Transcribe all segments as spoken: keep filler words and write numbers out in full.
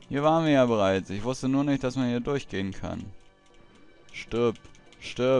Hier waren wir ja bereits. Ich wusste nur nicht, dass man hier durchgehen kann. Stirb. Stirb.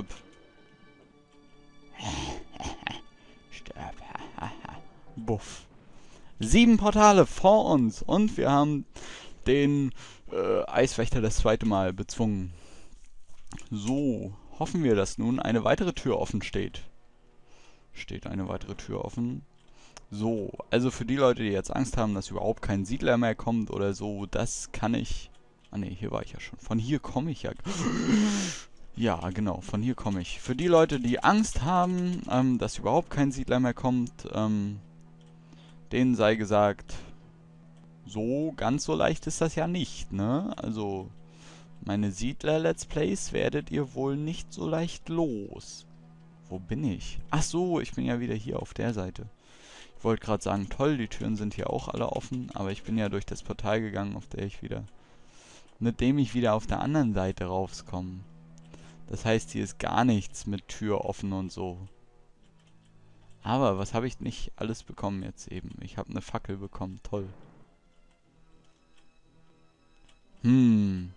Stirb. Buff. Sieben Portale vor uns. Und wir haben den äh, Eiswächter das zweite Mal bezwungen. So. Hoffen wir, dass nun eine weitere Tür offen steht. Steht eine weitere Tür offen. So, also für die Leute, die jetzt Angst haben, dass überhaupt kein Siedler mehr kommt oder so, das kann ich... Ah ne, hier war ich ja schon. Von hier komme ich ja... Ja, genau, von hier komme ich. Für die Leute, die Angst haben, ähm, dass überhaupt kein Siedler mehr kommt, ähm, denen sei gesagt, so ganz so leicht ist das ja nicht, ne? Also, meine Siedler-Let's Plays werdet ihr wohl nicht so leicht los. Wo bin ich? Ach so, ich bin ja wieder hier auf der Seite. Ich wollte gerade sagen, toll, die Türen sind hier auch alle offen, aber ich bin ja durch das Portal gegangen, auf der ich wieder... mit dem ich wieder auf der anderen Seite rauskomme. Das heißt, hier ist gar nichts mit Tür offen und so. Aber was habe ich nicht alles bekommen jetzt eben? Ich habe eine Fackel bekommen, toll. Hm.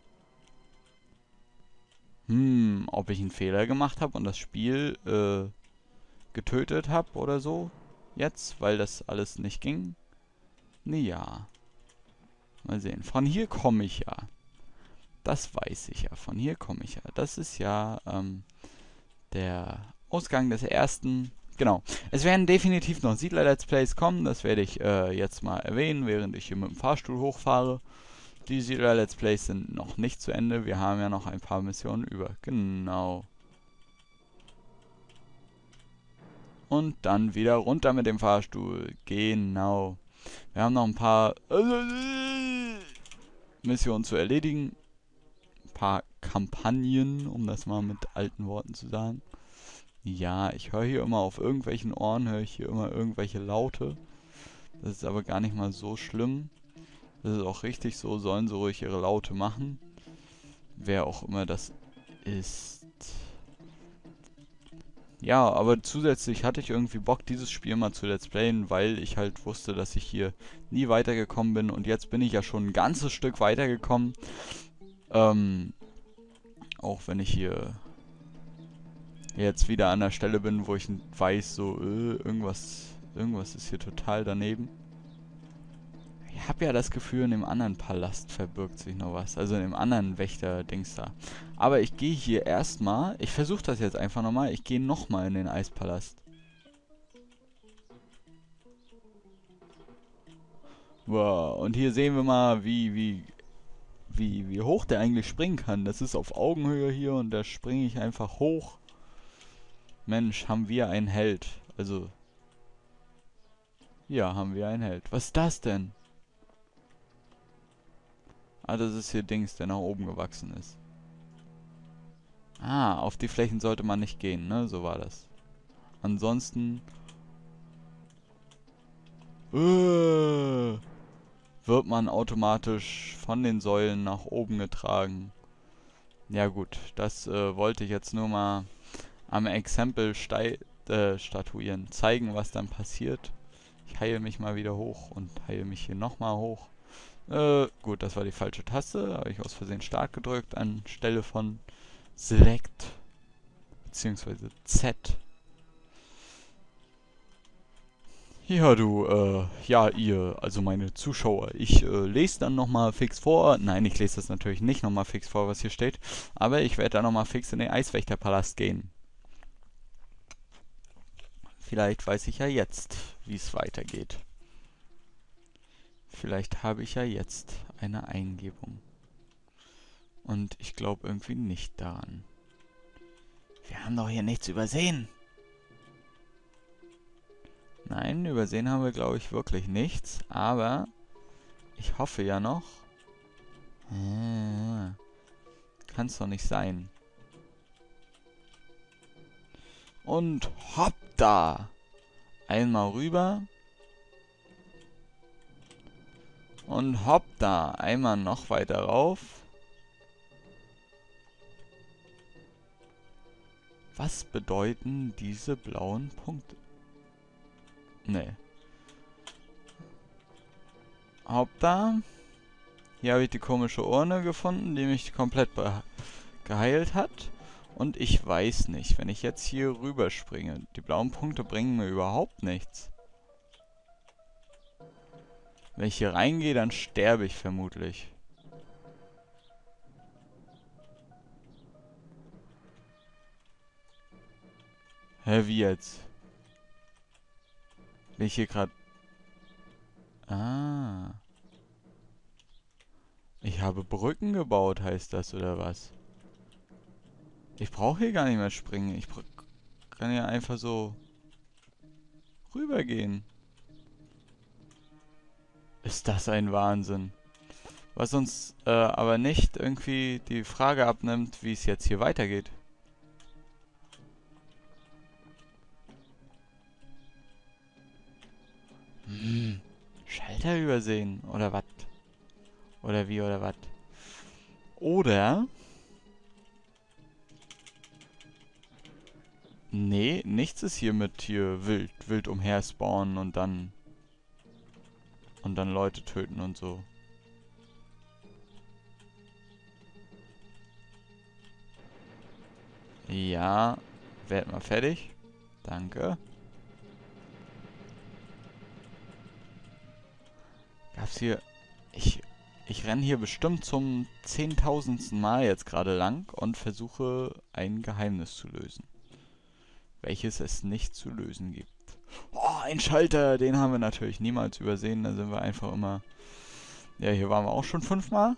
Hm, ob ich einen Fehler gemacht habe und das Spiel äh, getötet habe oder so? Jetzt, weil das alles nicht ging? Nee, ja. Mal sehen. Von hier komme ich ja. Das weiß ich ja. Von hier komme ich ja. Das ist ja ähm, der Ausgang des ersten. Genau. Es werden definitiv noch Siedler-Let's Plays kommen. Das werde ich äh, jetzt mal erwähnen, während ich hier mit dem Fahrstuhl hochfahre. Die Siedler-Let's Plays sind noch nicht zu Ende. Wir haben ja noch ein paar Missionen über. Genau. Und dann wieder runter mit dem Fahrstuhl. Genau. Wir haben noch ein paar Missionen zu erledigen. Ein paar Kampagnen, um das mal mit alten Worten zu sagen. Ja, ich höre hier immer auf irgendwelchen Ohren, höre ich hier immer irgendwelche Laute. Das ist aber gar nicht mal so schlimm. Das ist auch richtig so, sollen sie ruhig ihre Laute machen. Wer auch immer das ist. Ja, aber zusätzlich hatte ich irgendwie Bock, dieses Spiel mal zu Let's Playen, weil ich halt wusste, dass ich hier nie weitergekommen bin. Und jetzt bin ich ja schon ein ganzes Stück weitergekommen. Ähm, auch wenn ich hier jetzt wieder an der Stelle bin, wo ich weiß, so, äh, irgendwas, irgendwas ist hier total daneben. Ich habe ja das Gefühl, in dem anderen Palast verbirgt sich noch was. Also in dem anderen Wächter-Dings da. Aber ich gehe hier erstmal. Ich versuche das jetzt einfach nochmal. Ich gehe nochmal in den Eispalast. Wow. Und hier sehen wir mal, wie, wie, wie, wie hoch der eigentlich springen kann. Das ist auf Augenhöhe hier und da springe ich einfach hoch. Mensch, haben wir einen Held. Also. Ja, haben wir einen Held. Was ist das denn? Ah, das ist hier Dings, der nach oben gewachsen ist. Ah, auf die Flächen sollte man nicht gehen, ne? So war das. Ansonsten... Äh, wird man automatisch von den Säulen nach oben getragen. Ja gut, das äh, wollte ich jetzt nur mal am Exempel äh, statuieren. Zeigen, was dann passiert. Ich heile mich mal wieder hoch und heile mich hier nochmal hoch. Äh, gut, das war die falsche Taste. Habe ich aus Versehen Start gedrückt anstelle von Select. Beziehungsweise Z. Ja, du, äh, ja, ihr, also meine Zuschauer. Ich äh, lese dann nochmal fix vor. Nein, ich lese das natürlich nicht nochmal fix vor, was hier steht. Aber ich werde dann nochmal fix in den Eiswächterpalast gehen. Vielleicht weiß ich ja jetzt, wie es weitergeht. Vielleicht habe ich ja jetzt eine Eingebung. Und ich glaube irgendwie nicht daran. Wir haben doch hier nichts übersehen. Nein, übersehen haben wir, glaube ich, wirklich nichts. Aber ich hoffe ja noch. Äh, Kann es doch nicht sein. Und hopp da! Einmal rüber. Und hopp da! Einmal noch weiter rauf. Was bedeuten diese blauen Punkte? Nee. Hopp da. Hier habe ich die komische Urne gefunden, die mich komplett geheilt hat. Und ich weiß nicht, wenn ich jetzt hier rüberspringe, die blauen Punkte bringen mir überhaupt nichts. Wenn ich hier reingehe, dann sterbe ich vermutlich. Hä, wie jetzt? Bin ich hier gerade... Ah. Ich habe Brücken gebaut, heißt das, oder was? Ich brauche hier gar nicht mehr springen. Ich kann ja einfach so rübergehen. Ist das ein Wahnsinn. Was uns äh, aber nicht irgendwie die Frage abnimmt, wie es jetzt hier weitergeht. Hm. Schalter übersehen, oder was? Oder wie, oder was? Oder... Nee, nichts ist hier mit hier wild, wild umher spawnen und dann... Und dann Leute töten und so. Ja, werd mal fertig. Danke. Gab's hier... Ich... Ich renne hier bestimmt zum zehntausendsten Mal jetzt gerade lang und versuche ein Geheimnis zu lösen. Welches es nicht zu lösen gibt. Oh, ein Schalter, den haben wir natürlich niemals übersehen. Da sind wir einfach immer... Ja, hier waren wir auch schon fünfmal.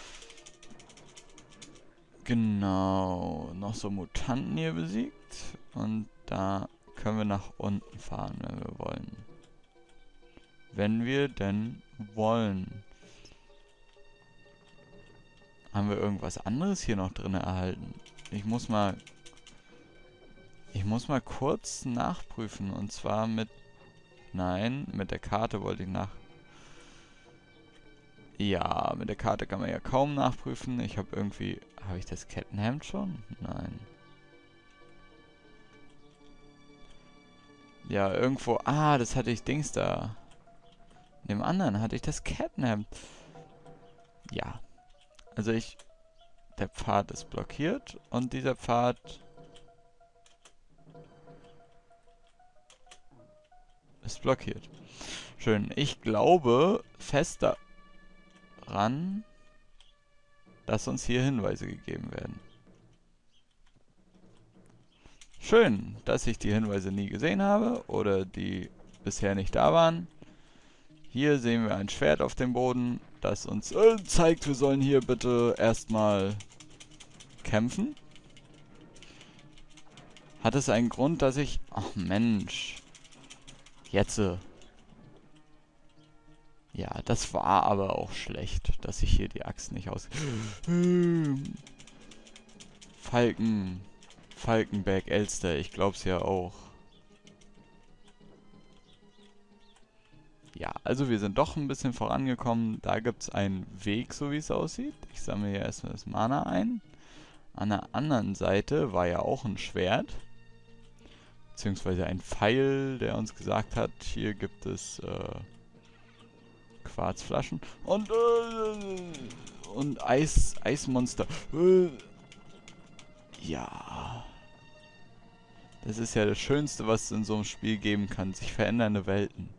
Genau, noch so Mutanten hier besiegt. Und da können wir nach unten fahren, wenn wir wollen. Wenn wir denn wollen. Haben wir irgendwas anderes hier noch drin erhalten? Ich muss mal... Ich muss mal kurz nachprüfen. Und zwar mit... Nein, mit der Karte wollte ich nach... Ja, mit der Karte kann man ja kaum nachprüfen. Ich habe irgendwie... Habe ich das Kettenhemd schon? Nein. Ja, irgendwo... Ah, das hatte ich Dings da. In dem anderen hatte ich das Kettenhemd. Ja. Also ich... Der Pfad ist blockiert. Und dieser Pfad... ist blockiert. Schön. Ich glaube fest daran, dass uns hier Hinweise gegeben werden. Schön, dass ich die Hinweise nie gesehen habe oder die bisher nicht da waren. Hier sehen wir ein Schwert auf dem Boden, das uns äh, zeigt, wir sollen hier bitte erstmal kämpfen. Hat es einen Grund, dass ich... Ach Mensch. Jetzt. Ja, das war aber auch schlecht, dass ich hier die Axt nicht aus... Falken. Falkenberg, Elster, ich glaub's ja auch. Ja, also wir sind doch ein bisschen vorangekommen. Da gibt's einen Weg, so wie es aussieht. Ich sammle hier erstmal das Mana ein. An der anderen Seite war ja auch ein Schwert. Beziehungsweise ein Pfeil, der uns gesagt hat, hier gibt es äh, Quarzflaschen. Und, äh, und Eis, Eismonster. Äh, ja. Das ist ja das Schönste, was es in so einem Spiel geben kann. Sich verändernde Welten.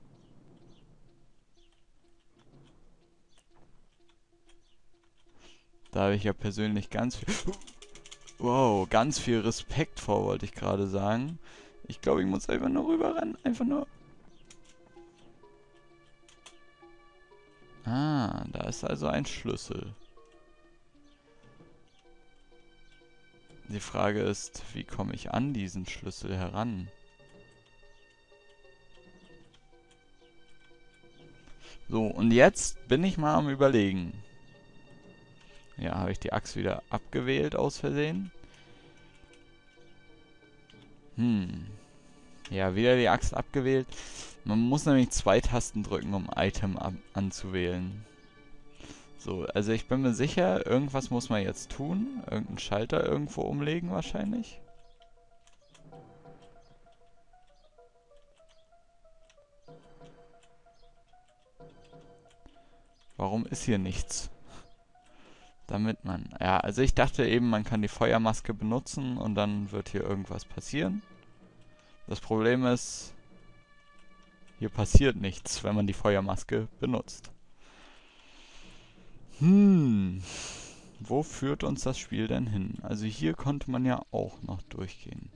Da habe ich ja persönlich ganz viel... Wow, ganz viel Respekt vor, wollte ich gerade sagen. Ich glaube, ich muss einfach nur rüberrennen. Einfach nur... Ah, da ist also ein Schlüssel. Die Frage ist, wie komme ich an diesen Schlüssel heran? So, und jetzt bin ich mal am Überlegen. Ja, habe ich die Axt wieder abgewählt aus Versehen? Hm. Ja, wieder die Axt abgewählt. Man muss nämlich zwei Tasten drücken, um Item anzuwählen. So, also ich bin mir sicher, irgendwas muss man jetzt tun. Irgendeinen Schalter irgendwo umlegen wahrscheinlich. Warum ist hier nichts? Damit man... Ja, also ich dachte eben, man kann die Feuermaske benutzen und dann wird hier irgendwas passieren. Das Problem ist, hier passiert nichts, wenn man die Feuermaske benutzt. Hm... Wo führt uns das Spiel denn hin? Also hier konnte man ja auch noch durchgehen.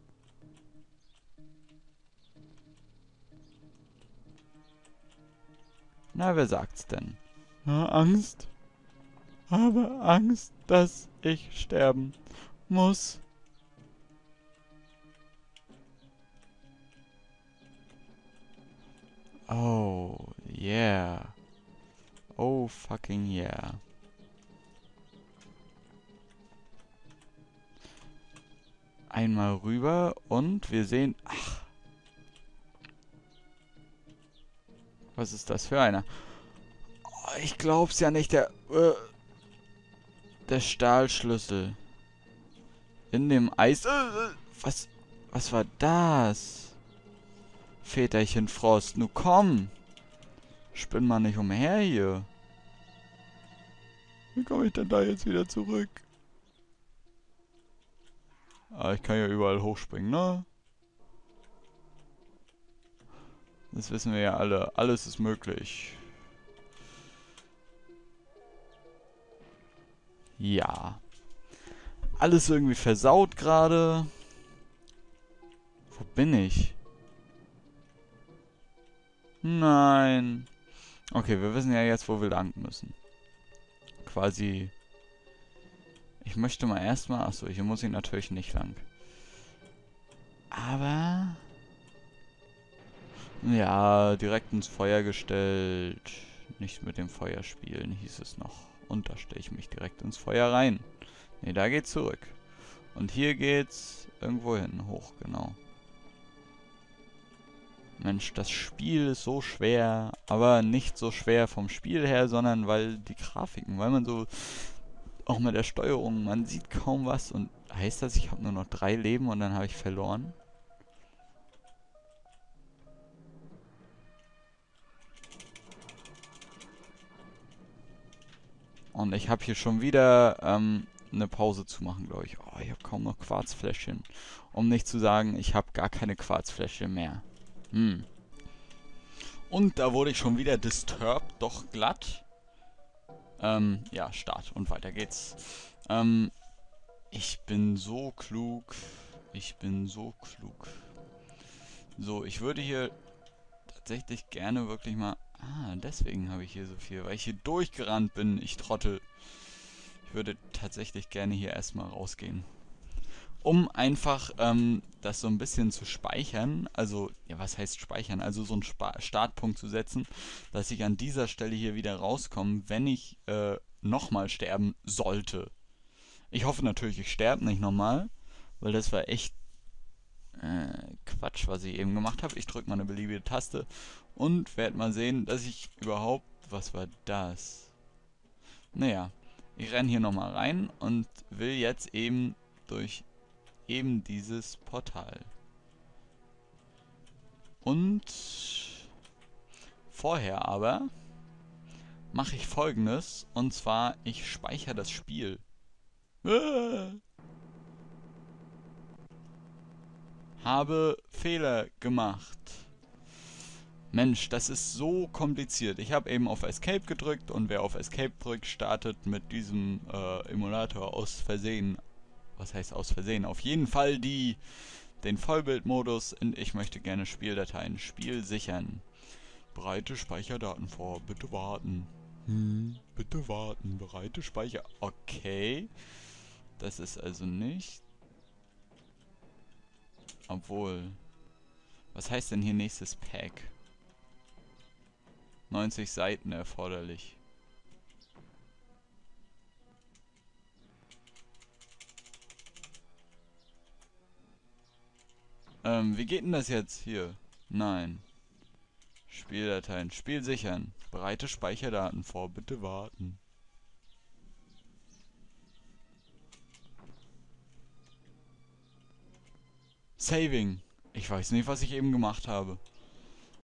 Na, wer sagt's denn? Ja, Angst. Habe Angst, dass ich sterben muss. Oh, yeah. Oh, fucking yeah. Einmal rüber und wir sehen... Ach. Was ist das für einer? Oh, ich glaub's ja nicht, der... Äh, der Stahlschlüssel. In dem Eis... Äh, was... Was war das? Väterchen Frost, nu komm! Spinn mal nicht umher hier. Wie komme ich denn da jetzt wieder zurück? Ah, ich kann ja überall hochspringen, ne? Das wissen wir ja alle. Alles ist möglich. Ja. Alles irgendwie versaut gerade. Wo bin ich? Nein. Okay, wir wissen ja jetzt, wo wir lang müssen. Quasi... Ich möchte mal erstmal... Achso, hier muss ich natürlich nicht lang. Aber... Ja, direkt ins Feuer gestellt. Nicht mit dem Feuer spielen, hieß es noch. Und da stelle ich mich direkt ins Feuer rein. Ne, da geht's zurück. Und hier geht's irgendwo hin. Hoch, genau. Mensch, das Spiel ist so schwer. Aber nicht so schwer vom Spiel her, sondern weil die Grafiken, weil man so... Auch mit der Steuerung, man sieht kaum was. Und heißt das, ich habe nur noch drei Leben und dann habe ich verloren? Und ich habe hier schon wieder ähm, eine Pause zu machen, glaube ich. Oh, ich habe kaum noch Quarzfläschchen. Um nicht zu sagen, ich habe gar keine Quarzfläschchen mehr. Hm. Und da wurde ich schon wieder disturbed, doch glatt. Ähm, ja, Start und weiter geht's. Ähm, ich bin so klug. Ich bin so klug. So, ich würde hier tatsächlich gerne wirklich mal... Ah, deswegen habe ich hier so viel, weil ich hier durchgerannt bin, ich Trottel. Ich würde tatsächlich gerne hier erstmal rausgehen. Um einfach ähm, das so ein bisschen zu speichern, also, ja, was heißt speichern? Also so einen Spa- Startpunkt zu setzen, dass ich an dieser Stelle hier wieder rauskomme, wenn ich äh, nochmal sterben sollte. Ich hoffe natürlich, ich sterbe nicht nochmal, weil das war echt äh, Quatsch, was ich eben gemacht habe. Ich drücke mal eine beliebige Taste und werde mal sehen, dass ich überhaupt... Was war das? Naja, ich renne hier nochmal rein und will jetzt eben durch eben dieses Portal. Und vorher aber mache ich Folgendes, und zwar, ich speichere das Spiel. Ah! Habe Fehler gemacht. Mensch, das ist so kompliziert. Ich habe eben auf Escape gedrückt und wer auf Escape drückt, startet mit diesem äh, Emulator aus Versehen. Was heißt aus Versehen? Auf jeden Fall die, den Vollbildmodus und ich möchte gerne Spieldateien. Spiel sichern. Bereite Speicherdaten vor. Bitte warten. Hm, bitte warten. Bereite Speicher. Okay. Das ist also nicht... Obwohl... Was heißt denn hier nächstes Pack? neunzig Seiten erforderlich. Ähm, wie geht denn das jetzt hier? Nein. Spieldateien. Spiel sichern. Bereite Speicherdaten vor. Bitte warten. Saving. Ich weiß nicht, was ich eben gemacht habe.